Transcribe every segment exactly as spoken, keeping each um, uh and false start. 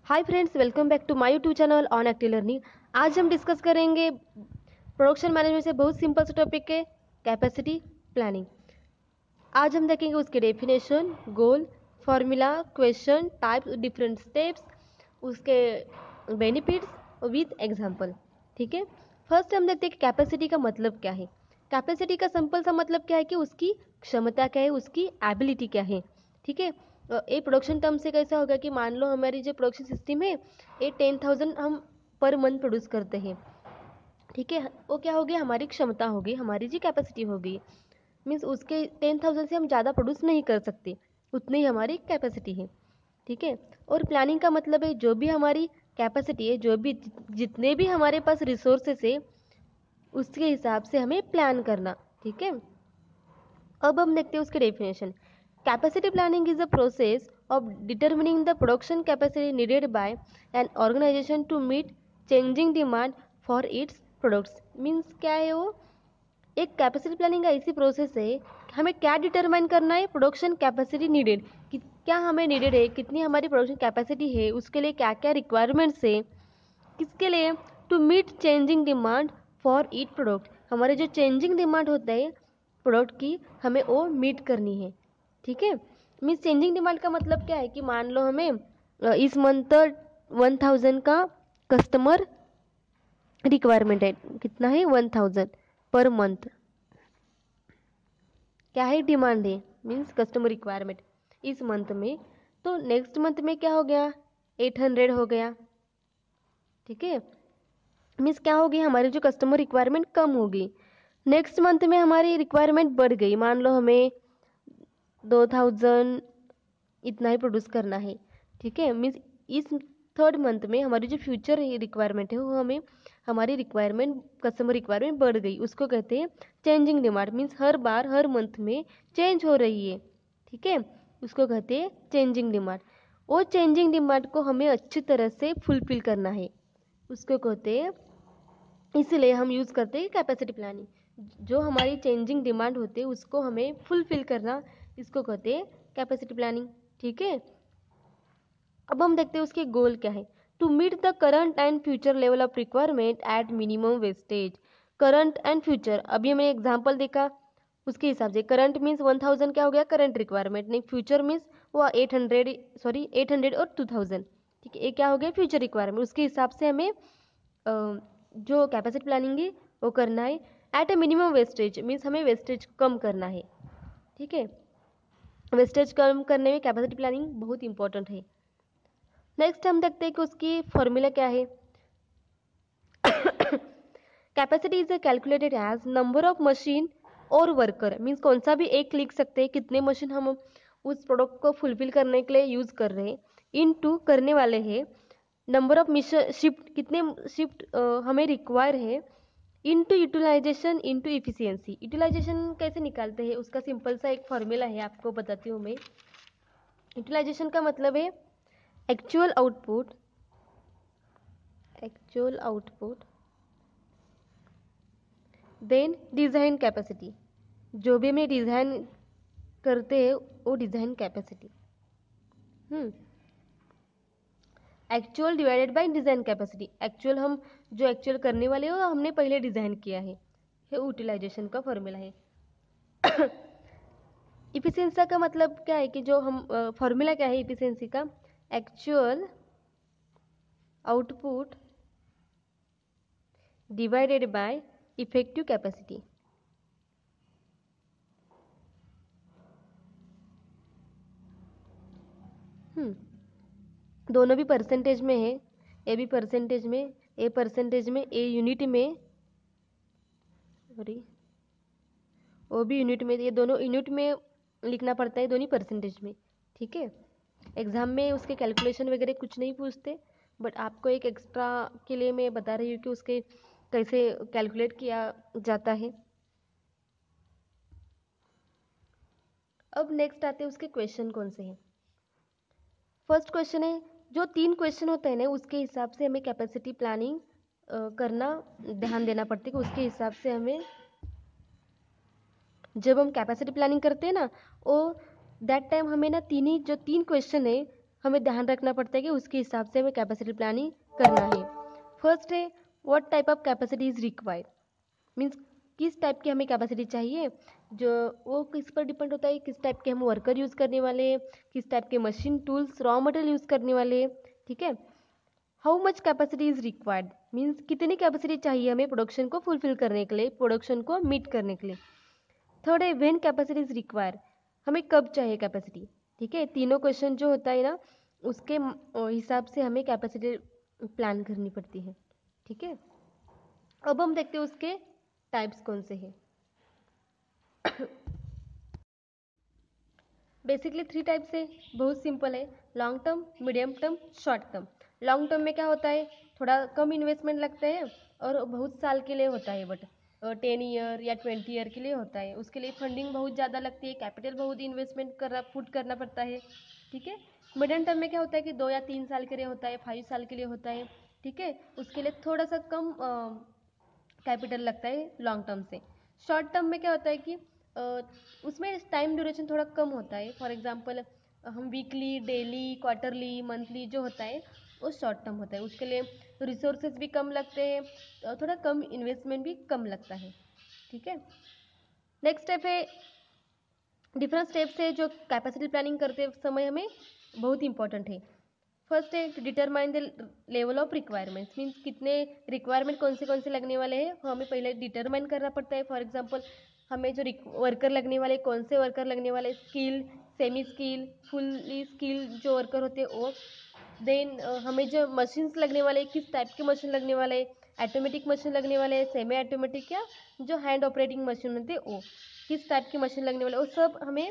Hi friends, welcome back to my YouTube channel on active learning. आज हम discuss करेंगे production management से बहुत सिंपल सा टॉपिक है कैपेसिटी प्लानिंग। आज हम देखेंगे उसके definition, goal, formula, question, types, different steps, उसके बेनिफिट्स विद एग्जांपल। ठीक है, फर्स्ट हम देखते हैं कि कैपेसिटी का मतलब क्या है। कैपेसिटी का सिंपल सा मतलब क्या है कि उसकी क्षमता क्या है, उसकी एबिलिटी क्या है। ठीक है, ये प्रोडक्शन टर्म से कैसा होगा कि मान लो हमारी जो प्रोडक्शन सिस्टम है ये टेन थाउजेंड हम पर मंथ प्रोड्यूस करते हैं। ठीक है, वो क्या होगी, हमारी क्षमता होगी, हमारी जी कैपेसिटी होगी। मीन्स उसके टेन थाउजेंड से हम ज़्यादा प्रोड्यूस नहीं कर सकते, उतनी ही हमारी कैपेसिटी है। ठीक है, और प्लानिंग का मतलब है जो भी हमारी कैपेसिटी है, जो भी जितने भी हमारे पास रिसोर्सेस है उसके हिसाब से हमें प्लान करना। ठीक है, अब हम देखते हैं उसके definition. Capacity planning is the process of determining the production capacity needed by an organization to meet changing demand for its products। Means क्या है वो, एक कैपेसिटी प्लानिंग का ऐसी प्रोसेस है, हमें क्या डिटरमाइन करना है, प्रोडक्शन कैपेसिटी नीडेड, कि क्या हमें नीडेड है, कितनी हमारी प्रोडक्शन कैपेसिटी है, उसके लिए क्या क्या रिक्वायरमेंट्स है, किसके लिए, to meet changing demand for its product. हमारे जो चेंजिंग डिमांड होता है प्रोडक्ट की, हमें वो मीट करनी है। ठीक है, मीन्स चेंजिंग डिमांड का मतलब क्या है कि मान लो हमें इस मंथ वन थाउजेंड का कस्टमर रिक्वायरमेंट है। कितना है, वन थाउजेंड पर मंथ। क्या है, डिमांड है, मीन्स कस्टमर रिक्वायरमेंट इस मंथ में। तो नेक्स्ट मंथ में क्या हो गया, एट हंड्रेड हो गया। ठीक है, मीन्स क्या होगी, हमारी जो कस्टमर रिक्वायरमेंट कम होगी। नेक्स्ट मंथ में हमारी रिक्वायरमेंट बढ़ गई, मान लो हमें दो थाउजेंड इतना ही प्रोड्यूस करना है। ठीक है, मीन्स इस थर्ड मंथ में हमारी जो फ्यूचर रिक्वायरमेंट है वो हमें, हमारी रिक्वायरमेंट कस्टमर रिक्वायरमेंट बढ़ गई, उसको कहते हैं चेंजिंग डिमांड। मीन्स हर बार हर मंथ में चेंज हो रही है। ठीक है, उसको कहते हैं चेंजिंग डिमांड। वो चेंजिंग डिमांड को हमें अच्छी तरह से फुलफिल करना है, उसको कहते हैं, इसलिए हम यूज़ करते हैं कैपेसिटी प्लानिंग। जो हमारी चेंजिंग डिमांड होती है उसको हमें फुलफिल करना, इसको कहते हैं कैपेसिटी प्लानिंग। ठीक है, अब हम देखते हैं उसके गोल क्या है। To meet the current and future level of requirement at minimum wastage. Current and future, अभी हमने एग्जाम्पल देखा उसके हिसाब से। करंट मीन्स वन थाउजेंड क्या हो गया, करंट रिक्वायरमेंट, नहीं फ्यूचर मीन्स वो eight hundred sorry eight hundred और टू थाउजेंड। ठीक है, ये क्या हो गया, फ्यूचर रिक्वायरमेंट। उसके हिसाब से हमें अ, जो कैपेसिटी प्लानिंग है वो करना है। At a minimum wastage means हमें वेस्टेज कम करना है। ठीक है, वेस्टेज कम करने में कैपेसिटी प्लानिंग बहुत इंपॉर्टेंट है। नेक्स्ट हम देखते हैं कि उसकी फॉर्मूला क्या है। Capacity is calculated as number of machine और वर्कर। मीन्स कौन सा भी एक लिख सकते हैं, कितने मशीन हम उस प्रोडक्ट को फुलफिल करने के लिए यूज कर रहे हैं, इन टू करने वाले हैं, नंबर ऑफ मिशन शिफ्ट, कितने शिफ्ट हमें रिक्वायर है, into utilization into efficiency. Utilization कैसे निकालते हैं, उसका सिंपल सा एक फॉर्मूला है, आपको बताती हूँ मैं। यूटिलाइजेशन का मतलब है actual output, actual output then design capacity. जो भी हमें डिज़ाइन करते हैं वो design capacity, hmm actual divided by design capacity. Actual हम जो एक्चुअल करने वाले हो हमने पहले डिज़ाइन किया है, ये यूटिलाइजेशन का फॉर्मूला है। इफिशियंसी का मतलब क्या है कि जो हम फॉर्मूला क्या है इफिशियंसी का, actual output divided by effective capacity. Hmm दोनों भी परसेंटेज में है, ए भी परसेंटेज में, ए परसेंटेज में, ए यूनिट में, सॉरी वो भी यूनिट में, ये दोनों यूनिट में लिखना पड़ता है, दोनों परसेंटेज में। ठीक है, एग्जाम में उसके कैलकुलेशन वगैरह कुछ नहीं पूछते, बट आपको एक एक्स्ट्रा के लिए मैं बता रही हूँ कि उसके कैसे कैलकुलेट किया जाता है। अब नेक्स्ट आते हैं उसके क्वेश्चन कौन से हैं। फर्स्ट क्वेश्चन है, जो तीन क्वेश्चन होते हैं ना उसके हिसाब से हमें कैपेसिटी प्लानिंग करना, ध्यान देना पड़ता है कि उसके हिसाब से हमें, जब हम कैपेसिटी प्लानिंग करते हैं ना वो दैट टाइम हमें ना तीन ही जो तीन क्वेश्चन है हमें ध्यान रखना पड़ता है कि उसके हिसाब से हमें कैपेसिटी प्लानिंग करना है। फर्स्ट है what type of capacity is required, means किस टाइप की हमें कैपेसिटी चाहिए, जो वो किस पर डिपेंड होता है, किस टाइप के हम वर्कर यूज़ करने वाले हैं, किस टाइप के machine tools raw material use करने वाले हैं, ठीक है। How much capacity is required, means कितनी कैपेसिटी चाहिए हमें प्रोडक्शन को फुलफिल करने के लिए, प्रोडक्शन को मीट करने के लिए। थर्ड है व्हेन कैपेसिटी इज रिक्वायर्ड, हमें कब चाहिए कैपेसिटी, ठीक है। तीनों क्वेश्चन जो होता है ना उसके हिसाब से हमें कैपेसिटी प्लान करनी पड़ती है, ठीक है। अब हम देखते हैं उसके टाइप्स कौन से हैं। बेसिकली थ्री टाइप्स है, बहुत सिंपल है, long term, medium term, short term. Long term में क्या होता है, थोड़ा कम इन्वेस्टमेंट लगता है और बहुत साल के लिए होता है, बट टेन ईयर या ट्वेंटी ईयर के लिए होता है, उसके लिए फंडिंग बहुत ज़्यादा लगती है, कैपिटल बहुत इन्वेस्टमेंट करना पुट करना पड़ता है, ठीक है। मीडियम टर्म में क्या होता है कि दो या तीन साल के लिए होता है, फाइव साल के लिए होता है, ठीक है, उसके लिए थोड़ा सा कम कैपिटल लगता है लॉन्ग टर्म से। शॉर्ट टर्म में क्या होता है कि uh, उसमें टाइम ड्यूरेशन थोड़ा कम होता है, फॉर एग्जांपल हम वीकली, डेली, क्वार्टरली, मंथली जो होता है वो शॉर्ट टर्म होता है, उसके लिए रिसोर्सेज भी कम लगते हैं, थोड़ा कम इन्वेस्टमेंट भी कम लगता है, ठीक है। नेक्स्ट स्टेप है, डिफरेंट स्टेप्स है जो कैपेसिटी प्लानिंग करते समय हमें बहुत इंपॉर्टेंट है। फर्स्ट है to determine the level of requirements, means कितने रिक्वायरमेंट कौन से कौन से लगने वाले हैं वो हमें पहले डिटरमाइन करना पड़ता है। फॉर एग्जांपल हमें जो वर्कर लगने वाले, कौन से वर्कर लगने वाले, skill, semi skill, fully skill जो वर्कर होते हैं वो। देन हमें जो मशीन्स लगने वाले, किस टाइप के मशीन लगने वाले, ऑटोमेटिक मशीन लगने वाले, सेमी ऑटोमेटिक या जो हैंड ऑपरेटिंग मशीन होते हैं वो, किस टाइप की मशीन लगने वाले, वो सब हमें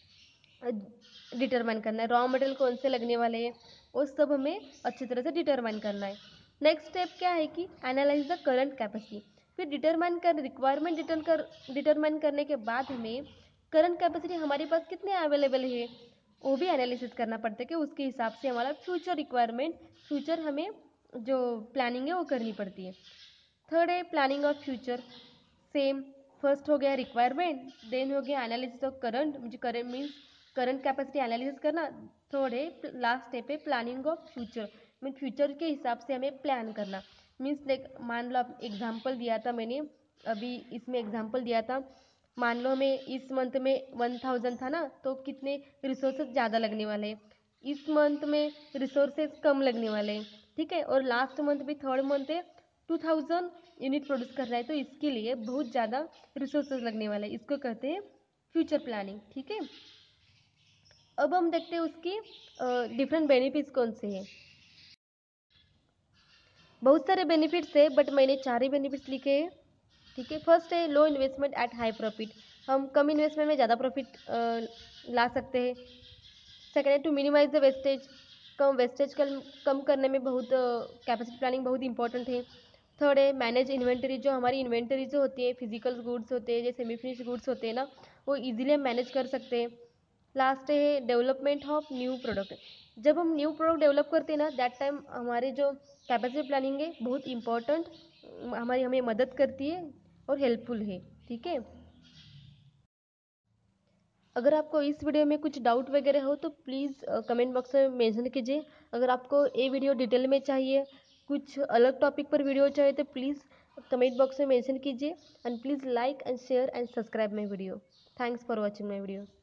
डिटरमाइन करना है। रॉ मटेरियल कौन से लगने वाले हैं वो सब हमें अच्छी तरह से डिटरमाइन करना है। नेक्स्ट स्टेप क्या है कि एनालाइज द करंट कैपेसिटी, फिर डिटरमाइन कर रिक्वायरमेंट डिटर कर डिटरमाइन करने के बाद हमें करंट कैपेसिटी हमारे पास कितने अवेलेबल है वो भी एनालिसिस करना पड़ता है कि उसके हिसाब से हमारा फ्यूचर रिक्वायरमेंट, फ्यूचर हमें जो प्लानिंग है वो करनी पड़ती है। थर्ड है planning of future, same, first हो गया रिक्वायरमेंट, देन हो गया एनालिसिस ऑफ करंट, मुझे current means current capacity analysis करना। थर्ड है लास्ट स्टेप है planning of future, mean future के हिसाब से हमें प्लान करना। मीन्स देख, मान लो आप एग्जांपल दिया था मैंने अभी, इसमें एग्जांपल दिया था, मान लो हमें इस मंथ में वन थाउजेंड था ना, तो कितने रिसोर्सेज ज़्यादा लगने वाले हैं, इस मंथ में रिसोर्सेज कम लगने वाले हैं, ठीक है। और लास्ट मंथ भी, थर्ड मंथ है, टू थाउजेंड यूनिट प्रोड्यूस कर रहा है, तो इसके लिए बहुत ज़्यादा रिसोर्सेज लगने वाले हैं, इसको कहते हैं फ्यूचर प्लानिंग, ठीक है। अब हम देखते हैं उसकी डिफरेंट बेनिफिट्स कौन से हैं। बहुत सारे बेनिफिट्स है बट मैंने चार ही बेनिफिट्स लिखे हैं, ठीक है। फर्स्ट है low investment at high profit, हम कम इन्वेस्टमेंट में ज़्यादा प्रॉफिट ला सकते हैं। सेकेंड है टू मिनिमाइज द वेस्टेज, कम वेस्टेज कम कम करने में बहुत कैपेसिटी प्लानिंग बहुत इंपॉर्टेंट है। थर्ड है मैनेज इन्वेंटरी, जो हमारी इन्वेंटरी जो होती है, फिजिकल गुड्स होते हैं, जैसे सेमी फिनिश गुड्स होते हैं ना, वो इजीली हम मैनेज कर सकते हैं। लास्ट है डेवलपमेंट ऑफ न्यू प्रोडक्ट, जब हम न्यू प्रोडक्ट डेवलप करते हैं ना, दैट टाइम हमारे जो कैपेसिटी प्लानिंग है बहुत इंपॉर्टेंट, हमारी हमें मदद करती है और हेल्पफुल है, ठीक है। अगर आपको इस वीडियो में कुछ डाउट वगैरह हो तो प्लीज़ कमेंट बॉक्स में मेंशन कीजिए। अगर आपको ये वीडियो डिटेल में चाहिए, कुछ अलग टॉपिक पर वीडियो चाहिए, तो प्लीज़ कमेंट बॉक्स में मेंशन कीजिए and please like and share and subscribe my video. Thanks for watching my video.